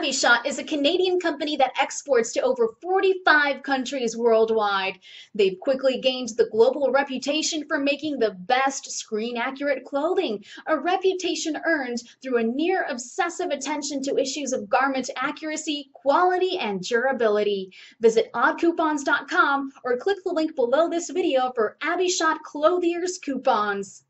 AbbyShot is a Canadian company that exports to over 45 countries worldwide. They've quickly gained the global reputation for making the best screen-accurate clothing, a reputation earned through a near-obsessive attention to issues of garment accuracy, quality, and durability. Visit oddcoupons.com or click the link below this video for AbbyShot Clothiers coupons.